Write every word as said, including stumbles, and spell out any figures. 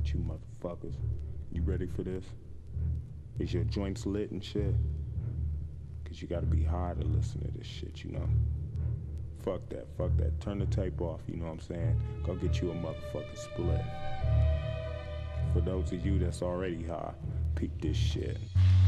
with you motherfuckers. You ready for this? Is your joints lit and shit? Cause you gotta be high to listen to this shit, you know? Fuck that, fuck that. Turn the tape off, you know what I'm saying? Go get you a motherfucking split. For those of you that's already high, peep this shit.